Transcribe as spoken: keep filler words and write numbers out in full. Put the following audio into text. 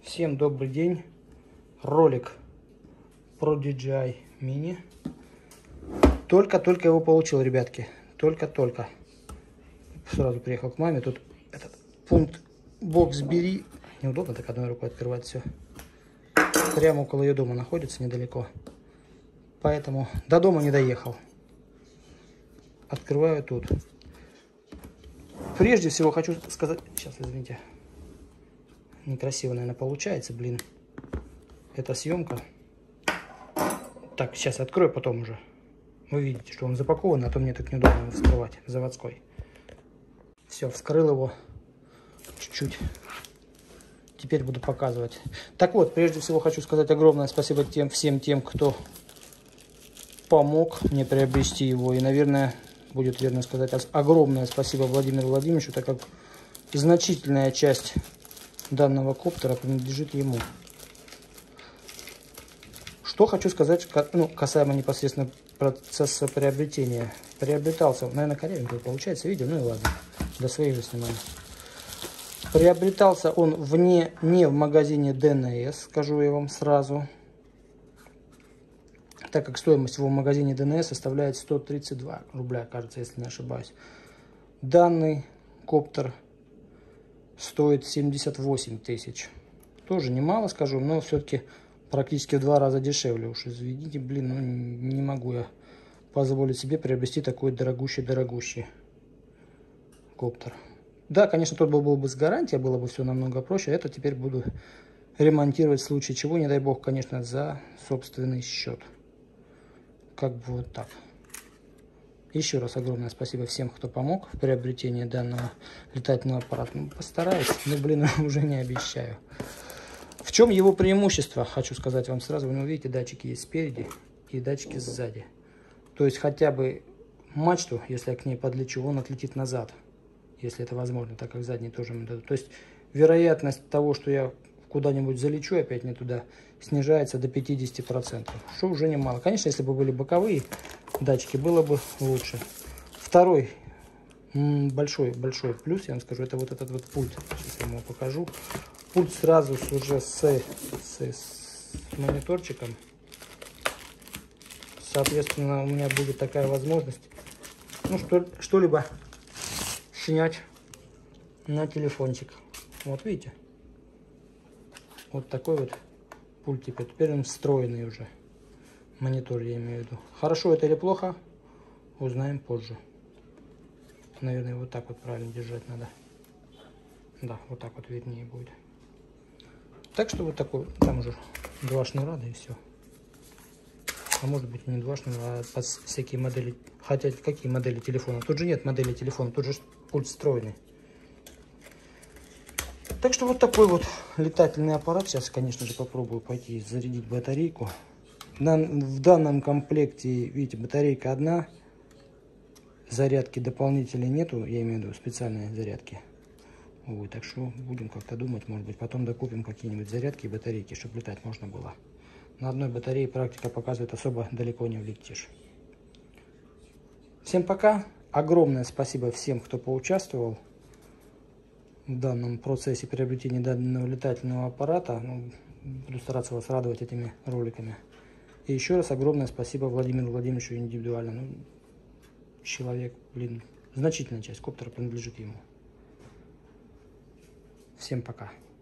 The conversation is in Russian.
Всем добрый день. Ролик про ди джей ай Mini. Только-только его получил, ребятки. Только-только. Сразу приехал к маме. Тут этот пункт бокс бери. Неудобно так одной рукой открывать все. Прямо около ее дома находится, недалеко. Поэтому до дома не доехал. Открываю тут. Прежде всего хочу сказать... Сейчас, извините. Некрасиво, наверное, получается, блин. Это съемка. Так, сейчас открою, потом уже. Вы видите, что он запакован, а то мне так неудобно его вскрывать. Заводской. Все, вскрыл его чуть-чуть. Теперь буду показывать. Так вот, прежде всего хочу сказать огромное спасибо тем, всем тем, кто помог мне приобрести его. И, наверное, будет верно сказать огромное спасибо Владимиру Владимировичу, так как значительная часть данного коптера принадлежит ему. Что хочу сказать, ну, касаемо непосредственно процесса приобретения. Приобретался, наверное, корявенько получается, видео, ну и ладно, для своих же снимаю. Приобретался он вне, не в магазине ди эн эс, скажу я вам сразу. Так как стоимость его в магазине ди эн эс составляет сто тридцать два рубля, кажется, если не ошибаюсь. Данный коптер стоит семьдесят восемь тысяч. Тоже немало, скажу, но все-таки практически в два раза дешевле. Уж извините, блин, ну не могу я позволить себе приобрести такой дорогущий-дорогущий коптер. Да, конечно, тот был, был бы с гарантией, было бы все намного проще. Это теперь буду ремонтировать в случае чего, не дай бог, конечно, за собственный счет. Как бы вот так. Еще раз огромное спасибо всем, кто помог в приобретении данного летательного аппарата. Ну, постараюсь, но, блин, уже не обещаю. В чем его преимущество, хочу сказать вам сразу. Вы видите, датчики есть спереди и датчики сзади. То есть хотя бы мачту, если я к ней подлечу, он отлетит назад. Если это возможно, так как задний тоже мне дадут. То есть вероятность того, что я куда-нибудь залечу, опять не туда, снижается до пятидесяти процентов. Что уже немало. Конечно, если бы были боковые датчики, было бы лучше. Второй большой-большой плюс, я вам скажу, это вот этот вот пульт. Сейчас я ему покажу. Пульт сразу с, уже с, с, с мониторчиком. Соответственно, у меня будет такая возможность, ну, что, что-либо снять на телефончик. Вот видите? Вот такой вот пульт теперь. Теперь он встроенный уже. Монитор, я имею в виду. Хорошо это или плохо, узнаем позже. Наверное, вот так вот правильно держать надо. Да, вот так вот виднее будет. Так что вот такой, там уже два шнура, да и все. А может быть не два шнура, а под всякие модели. Хотя какие модели телефона? Тут же нет модели телефона, тут же пульт встроенный. Так что вот такой вот летательный аппарат. Сейчас, конечно же, попробую пойти зарядить батарейку. В данном комплекте, видите, батарейка одна. Зарядки дополнительной нету, я имею в виду специальные зарядки. Ой, так что будем как-то думать, может быть, потом докупим какие-нибудь зарядки и батарейки, чтобы летать можно было. На одной батарее практика показывает, особо далеко не улетишь. Всем пока. Огромное спасибо всем, кто поучаствовал в данном процессе приобретения данного летательного аппарата. Ну, буду стараться вас радовать этими роликами. И еще раз огромное спасибо Владимиру Владимировичу индивидуально. Ну, человек, блин, значительная часть коптера принадлежит ему. Всем пока.